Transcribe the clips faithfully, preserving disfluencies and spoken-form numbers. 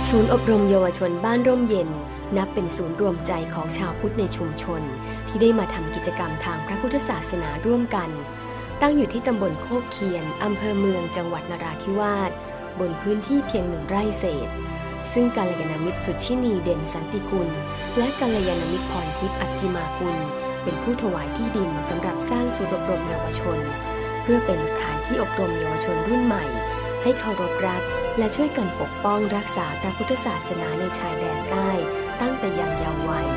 ศูนย์อบรมเยาวชนบ้านร่มเย็นนับเป็นศูนย์รวมใจของชาวพุทธในชุมชนที่ได้มาทำกิจกรรมทางพระพุทธศาสนาร่วมกันตั้งอยู่ที่ตำบลโคกเคียนอำเภอเมืองจังหวัดนราธิวาสบนพื้นที่เพียงหนึ่งไร่เศษซึ่งกัลยาณมิตรสุชินีเด่นสันติกุลและกัลยาณมิตรพรทิพย์อัจจิมากุลเป็นผู้ถวายที่ดินสำหรับสร้างศูนย์อบรมเยาวชนเพื่อเป็นสถานที่อบรมเยาวชนรุ่นใหม่ให้เคารพรักและช่วยกันปกป้องรักษาพระพุทธศาสนาในชายแดนใต้ตั้งแต่ยังเยาว์วัย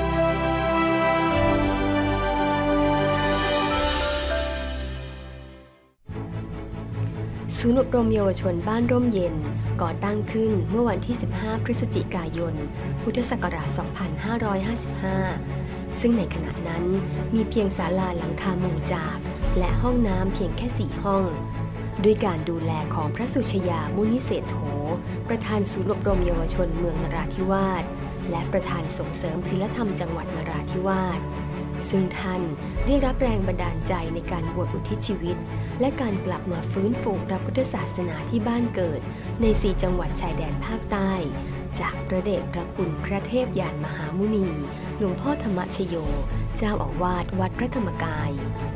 ศูนย์อบรมเยาวชนบ้านร่มเย็นก่อตั้งขึ้นเมื่อวันที่สิบห้าพฤศจิกายนพุทธศักราชสองพันห้าร้อยห้าสิบห้าซึ่งในขณะนั้นมีเพียงศาลาหลังคามุงจากและห้องน้ำเพียงแค่สี่ห้องด้วยการดูแลของพระสุชยามุนิเศรษโธประธานศูนย์อบรมเยาวชนเมืองนราธิวาสและประธานส่งเสริมศีลธรรมจังหวัดนราธิวาสซึ่งท่านได้รับแรงบันดาลใจในการบวชอุทิศชีวิตและการกลับมาฟื้นฟูพระพุทธศาสนาที่บ้านเกิดในสี่จังหวัดชายแดนภาคใต้จากพระเดชพระคุณพระเทพยานมหามุนีหลวงพ่อธรรมชโยเจ้าอาวาสวัดพระธรรมกาย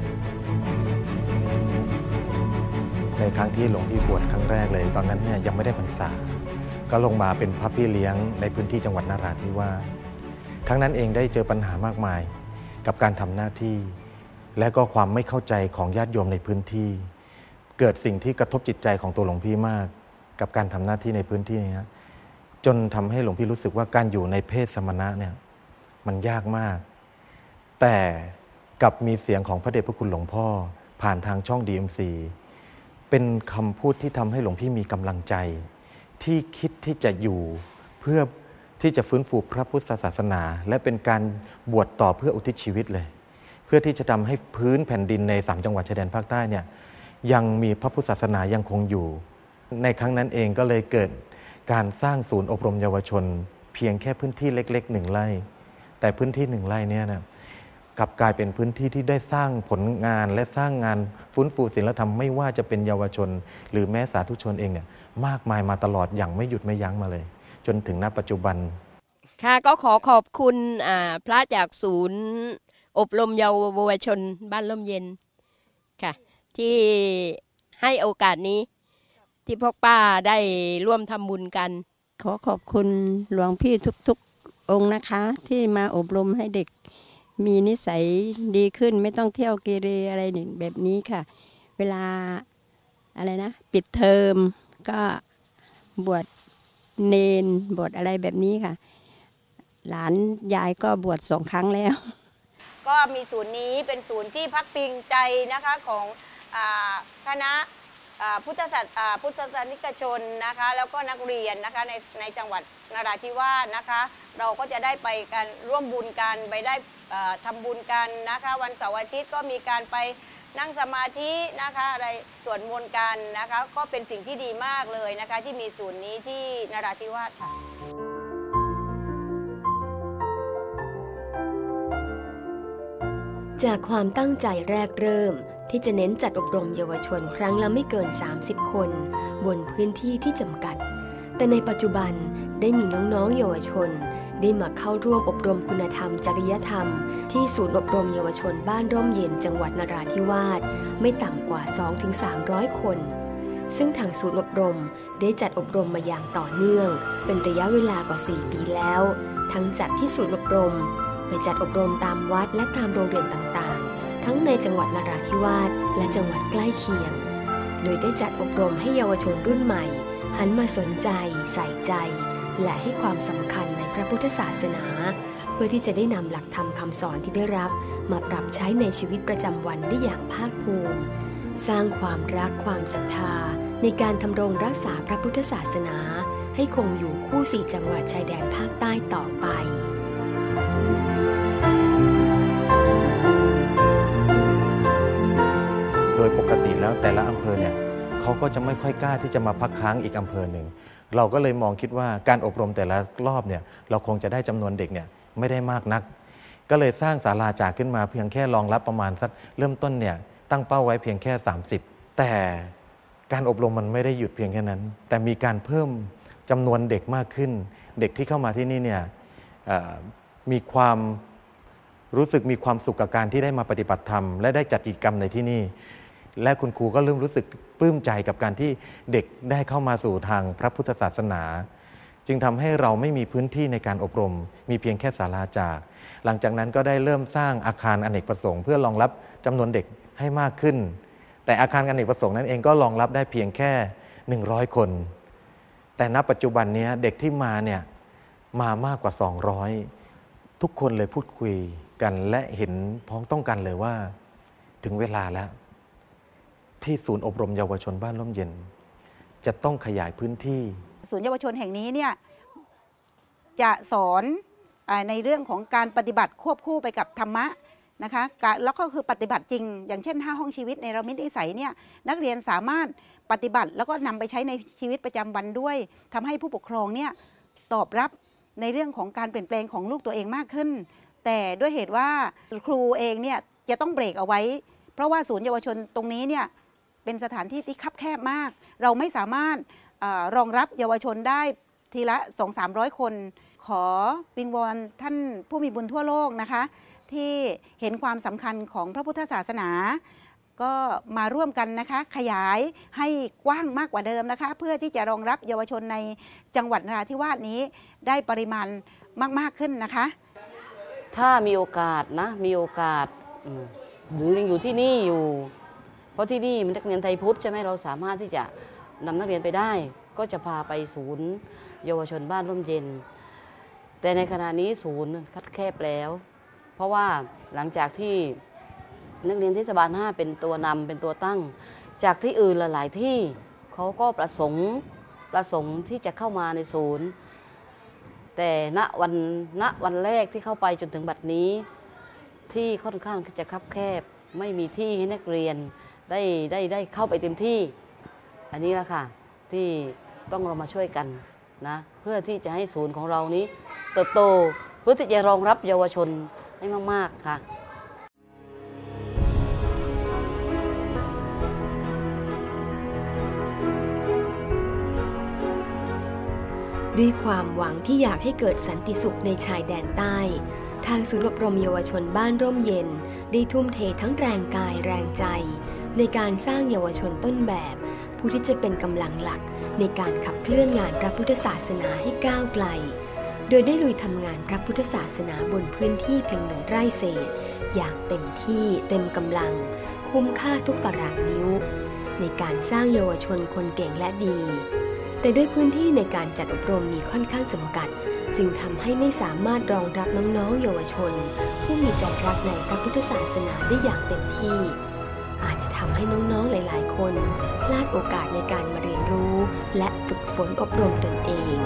ในครั้งที่หลวงพี่บวชครั้งแรกเลยตอนนั้นเนี่ยยังไม่ได้พรรษาก็ลงมาเป็นพระพี่เลี้ยงในพื้นที่จังหวัดนราธิวาสครั้งนั้นเองได้เจอปัญหามากมายกับการทำหน้าที่และก็ความไม่เข้าใจของญาติโยมในพื้นที่เกิดสิ่งที่กระทบจิตใจของตัวหลวงพี่มากกับการทำหน้าที่ในพื้นที่นี้จนทำให้หลวงพี่รู้สึกว่าการอยู่ในเพศสมณะเนี่ยมันยากมากแต่กับมีเสียงของพระเดชพระคุณหลวงพ่อผ่านทางช่อง ดี เอ็ม ซี เป็นคำพูดที่ทำให้หลวงพี่มีกำลังใจที่คิดที่จะอยู่เพื่อที่จะฟื้นฟูพระพุทธศาสนาและเป็นการบวชต่อเพื่ออุทิศชีวิตเลยเพื่อที่จะทำให้พื้นแผ่นดินในสามจังหวัดชายแดนภาคใต้เนี่ยยังมีพระพุทธศาสนายังคงอยู่ในครั้งนั้นเองก็เลยเกิดการสร้างศูนย์อบรมเยาวชนเพียงแค่พื้นที่เล็กๆหนึ่งไร่แต่พื้นที่หนึ่งไร่เนี่ยนะกลับกลายเป็นพื้นที่ที่ได้สร้างผลงานและสร้างงานฟื้นฟูศีลธรรมไม่ว่าจะเป็นเยาวชนหรือแม้สาธุชนเองเนี่ยมากมายมาตลอดอย่างไม่หยุดไม่ยั้งมาเลยจนถึงณปัจจุบันค่ะก็ขอขอบคุณพระจากศูนย์อบรมเยาวชนบ้านร่มเย็นค่ะที่ให้โอกาสนี้ที่พวกป้าได้ร่วมทำบุญกันขอขอบคุณหลวงพี่ทุกๆองค์นะคะที่มาอบรมให้เด็กมีนิสัยดีขึ้นไม่ต้องเที่ยวเกเรอะไรแบบนี้ค่ะเวลาอะไรนะปิดเทอมก็บวชเนนบวชอะไรแบบนี้ค่ะหลานยายก็บวชสองครั้งแล้วก็มีศูนย์นี้เป็นศูนย์ที่พักพิงใจนะคะของคณะพุทธศาสนาพุทธศาสนิกชนนะคะแล้วก็นักเรียนนะคะในในจังหวัดนราธิวาสนะคะเราก็จะได้ไปกันร่วมบุญกันไปได้ทำบุญกันนะคะวันเสาร์อาทิตย์ก็มีการไปนั่งสมาธินะคะอะไรสวดมนต์กันนะคะก็เป็นสิ่งที่ดีมากเลยนะคะที่มีศูนย์นี้ที่นราธิวาสค่ะจากความตั้งใจแรกเริ่มที่จะเน้นจัดอบรมเยาวชนครั้งละไม่เกินสามสิบคนบนพื้นที่ที่จำกัดแต่ในปัจจุบันได้มีน้องๆเยาวชนได้มาเข้าร่วมอบรมคุณธรรมจริยธรรมที่ศูนย์อบรมเยาวชนบ้านร่มเย็นจังหวัดนราธิวาสไม่ต่ำกว่า สองถึงสามร้อย คนซึ่งทางศูนย์อบรมได้จัดอบรมมาอย่างต่อเนื่องเป็นระยะเวลากว่าสี่ปีแล้วทั้งจัดที่ศูนย์อบรมไปจัดอบรมตามวัดและตามโรงเรียนต่างๆทั้งในจังหวัดนราธิวาสและจังหวัดใกล้เคียงโดยได้จัดอบรมให้เยาวชนรุ่นใหม่หันมาสนใจใส่ใจและให้ความสำคัญในพระพุทธศาสนาเพื่อที่จะได้นำหลักธรรมคำสอนที่ได้รับมาปรับใช้ในชีวิตประจำวันได้อย่างภาคภูมิสร้างความรักความศรัทธาในการทำรงรักษาพระพุทธศาสนาให้คงอยู่คู่สี่จังหวัดชายแดนภาคใต้ต่อไปโดยปกติแล้วแต่ละอำเภอเนี่ยเขาก็จะไม่ค่อยกล้าที่จะมาพักค้างอีกอำเภอหนึ่งเราก็เลยมองคิดว่าการอบรมแต่ละรอบเนี่ยเราคงจะได้จำนวนเด็กเนี่ยไม่ได้มากนักก็เลยสร้างศาลาจากขึ้นมาเพียงแค่รองรับประมาณสักเริ่มต้นเนี่ยตั้งเป้าไว้เพียงแค่สามสิบแต่การอบรมมันไม่ได้หยุดเพียงแค่นั้นแต่มีการเพิ่มจำนวนเด็กมากขึ้นเด็กที่เข้ามาที่นี่เนี่ยมีความรู้สึกมีความสุขกับการที่ได้มาปฏิบัติธรรมและได้จัดกิจกรรมในที่นี่และคุณครูก็เริ่มรู้สึกปลื้มใจกับการที่เด็กได้เข้ามาสู่ทางพระพุทธศาสนาจึงทำให้เราไม่มีพื้นที่ในการอบรมมีเพียงแค่ศาลาจากหลังจากนั้นก็ได้เริ่มสร้างอาคารอเนกประสงค์เพื่อรองรับจำนวนเด็กให้มากขึ้นแต่อาคารอเนกประสงค์นั้นเองก็รองรับได้เพียงแค่หนึ่งร้อยคนแต่ณปัจจุบันนี้เด็กที่มาเนี่ยมามากกว่าสองร้อยทุกคนเลยพูดคุยกันและเห็นพ้องต้องกันเลยว่าถึงเวลาแล้วที่ศูนย์อบรมเยาวชนบ้านร่มเย็นจะต้องขยายพื้นที่ศูนย์เยาวชนแห่งนี้เนี่ยจะสอนในเรื่องของการปฏิบัติควบคู่ไปกับธรรมะนะคะแล้วก็คือปฏิบัติจริงอย่างเช่นห้าห้องชีวิตในเรามิตรนิสัยเนี่ยนักเรียนสามารถปฏิบัติแล้วก็นำไปใช้ในชีวิตประจำวันด้วยทำให้ผู้ปกครองเนี่ยตอบรับในเรื่องของการเปลี่ยนแปลงของลูกตัวเองมากขึ้นแต่ด้วยเหตุว่าครูเองเนี่ยจะต้องเบรกเอาไว้เพราะว่าศูนย์เยาวชนตรงนี้เนี่ยเป็นสถานที่ที่คับแคบมากเราไม่สามารถรองรับเยาวชนได้ทีละ สองถึงสามร้อย คนขอวิงวอนท่านผู้มีบุญทั่วโลกนะคะที่เห็นความสำคัญของพระพุทธศาสนาก็มาร่วมกันนะคะขยายให้กว้างมากกว่าเดิมนะคะเพื่อที่จะรองรับเยาวชนในจังหวัดนราธิวาสนี้ได้ปริมาณมากๆขึ้นนะคะถ้ามีโอกาสนะมีโอกาสหรือยังอยู่ที่นี่อยู่เพราะที่นี่มันนักเรียนไทยพุทธใช่ไหมเราสามารถที่จะนำนักเรียนไปได้ก็จะพาไปศูนย์เยาวชนบ้านร่มเย็นแต่ในขณะนี้ศูนย์คัดแคบแล้วเพราะว่าหลังจากที่นักเรียนเทศบาลห้าเป็นตัวนำเป็นตัวตั้งจากที่อื่นหลายๆที่เขาก็ประสงค์ประสงค์ที่จะเข้ามาในศูนย์แต่ณวันณวันแรกที่เข้าไปจนถึงบัดนี้ที่ค่อนข้างจะคับแคบไม่มีที่ให้นักเรียนได้ได้ได้เข้าไปเต็มที่อันนี้แหละค่ะที่ต้องเรามาช่วยกันนะเพื่อที่จะให้ศูนย์ของเรานี้เติบโตเพื่อที่จะรองรับเยาวชนให้มากๆค่ะด้วยความหวังที่อยากให้เกิดสันติสุขในชายแดนใต้ทางศูนย์อบรมเยาวชนบ้านร่มเย็นได้ทุ่มเททั้งแรงกายแรงใจในการสร้างเยาวชนต้นแบบผู้ที่จะเป็นกำลังหลักในการขับเคลื่อนงานพระพุทธศาสนาให้ก้าวไกลโดยได้ลุยทำงานพระพุทธศาสนาบนพื้นที่เพียงหนึ่งไร่เศษอย่างเต็มที่เต็มกำลังคุ้มค่าทุกตารางนิ้วในการสร้างเยาวชนคนเก่งและดีแต่ด้วยพื้นที่ในการจัดอบรมมีค่อนข้างจำกัดจึงทำให้ไม่สามารถรองรับน้องๆเยาวชนผู้มีใจรักในพระพุทธศาสนาได้อย่างเต็มที่อาจจะทำให้น้องๆหลายๆคนพลาดโอกาสในการมาเรียนรู้และฝึกฝนอบรมตนเอง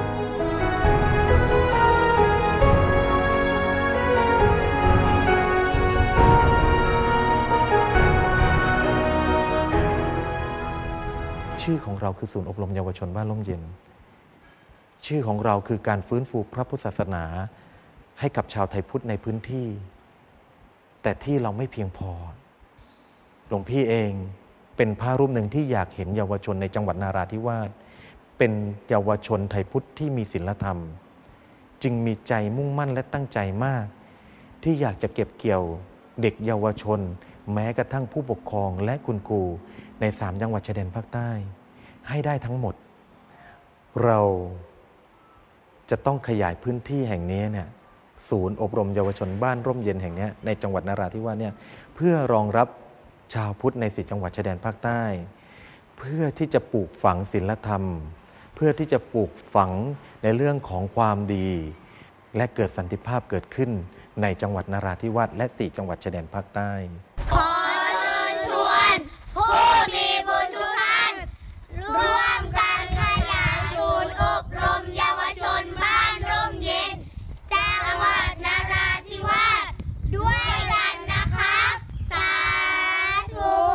ชื่อของเราคือศูนย์อบรมเยาวชนบ้านร่มเย็นชื่อของเราคือการฟื้นฟูพระพุทธศาสนาให้กับชาวไทยพุทธในพื้นที่แต่ที่เราไม่เพียงพอหลวงพี่เองเป็นพระรูปหนึ่งที่อยากเห็นเยาวชนในจังหวัดนาราธิวาสเป็นเยาวชนไทยพุทธที่มีศีลธรรมจึงมีใจมุ่งมั่นและตั้งใจมากที่อยากจะเก็บเกี่ยวเด็กเยาวชนแม้กระทั่งผู้ปกครองและคุณครูในสามจังหวัดชายแดนภาคใต้ให้ได้ทั้งหมดเราจะต้องขยายพื้นที่แห่งนี้เนี่ยศูนย์อบรมเยาวชนบ้านร่มเย็นแห่งนี้ในจังหวัดนราธิวาสเนี่ยเพื่อรองรับชาวพุทธในสี่จังหวัดชายแดนภาคใต้เพื่อที่จะปลูกฝังศีลธรรมเพื่อที่จะปลูกฝังในเรื่องของความดีและเกิดสันติภาพเกิดขึ้นในจังหวัดนราธิวาสและสี่จังหวัดชายแดนภาคใต้ขอเชิญชวนผู้มีบุญทุกท่านร่วมกันขยายศูนย์อบรมเยาวชนบ้านร่มเย็นจังหวัดนราธิวาสด้วยกันนะคะสาธุ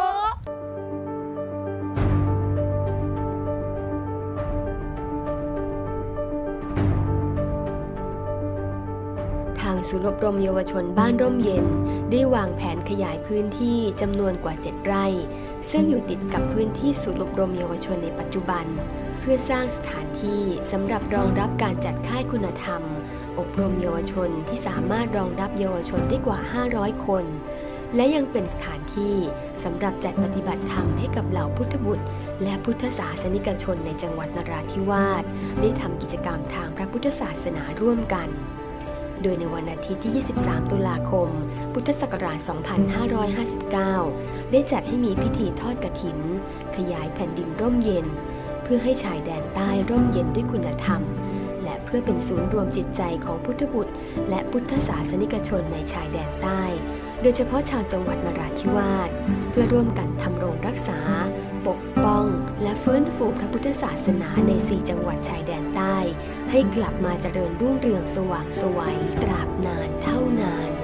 ทางศูนย์อบรมเยาวชนบ้านร่มเย็นได้วางแผนขยายพื้นที่จำนวนกว่าเจ็ดไร่ซึ่งอยู่ติดกับพื้นที่ศูนย์อบรมเยาวชนในปัจจุบันพื่อสร้างสถานที่สำหรับรองรับการจัดค่ายคุณธรรมอบรมเยาวชนที่สามารถรองรับเยาวชนได้กว่าห้าร้อยคนและยังเป็นสถานที่สำหรับจัดปฏิบัติธรรมให้กับเหล่าพุทธบุตรและพุทธศาสนิกชนในจังหวัดนราธิวาสได้ทำกิจกรรมทางพระพุทธศาสนาร่วมกันโดยในวันอาทิตย์ที่ ยี่สิบสาม ตุลาคม พุทธศักราช สองพันห้าร้อยห้าสิบเก้า ได้จัดให้มีพิธีทอดกฐินขยายแผ่นดินร่มเย็นเพื่อให้ชายแดนใต้ร่มเย็นด้วยคุณธรรมและเพื่อเป็นศูนย์รวมจิตใจของพุทธบุตรและพุทธศาสนิกชนในชายแดนใต้โดยเฉพาะชาวจังหวัดนราธิวาสเพื่อร่วมกันทำรงรักษาปกป้องและฟื้นฟูพระพุทธศาสนาในสี่จังหวัดชายแดนใต้ให้กลับมาเจริญรุ่งเรืองสว่างไสวตราบนานเท่านาน